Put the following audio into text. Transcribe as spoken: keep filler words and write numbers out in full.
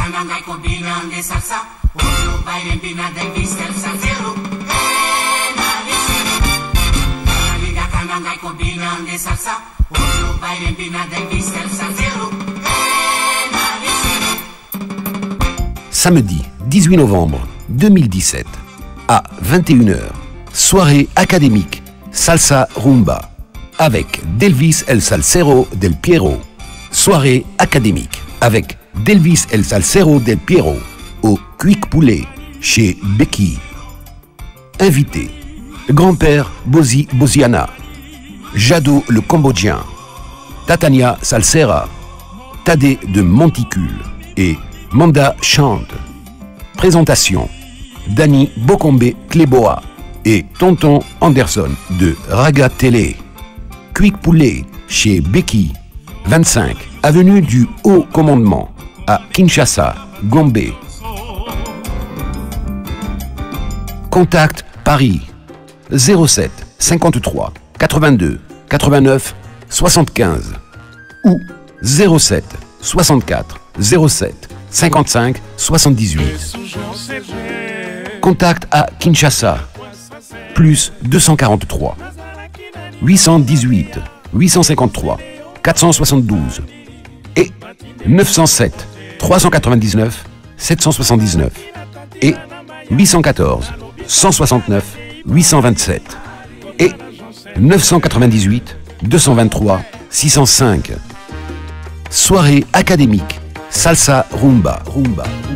Canangay combinando de salsa, uno baile en Pina del Vista el salsero, eh, la vicino. La liga Canangay combinando de salsa, uno baile en Pina del Vista el salsero, eh, la vicino. Samedi dix-huit novembre deux mille dix-sept, à vingt et une heures, soirée académique Salsa Rumba avec Delvis El Salsero del Piero. Soirée académique avec Delvis El Salsero del Piero au Quick Poulet chez Becky. Invité, grand-père Bozi Boziana, Jado le Cambodgien, Tatania Salsera, Tadé de Monticule et Manda Chante. Présentation, Danny Bokombe Kleboa et Tonton Anderson de Raga Télé. Quick Poulet chez Becky, vingt-cinq avenue du Haut Commandement à Kinshasa, Gombe. Contact Paris zéro sept cinquante-trois quatre-vingt-deux quatre-vingt-neuf soixante-quinze ou zéro sept soixante-quatre zéro sept cinquante-cinq soixante-dix-huit. Contact à Kinshasa plus deux cent quarante-trois huit cent dix-huit huit cent cinquante-trois quatre cent soixante-douze et neuf cent sept trois cent quatre-vingt-dix-neuf sept cent soixante-dix-neuf et huit cent quatorze cent soixante-neuf huit cent vingt-sept et neuf cent quatre-vingt-dix-huit deux cent vingt-trois six cent cinq. Soirée académique Salsa Rumba Rumba.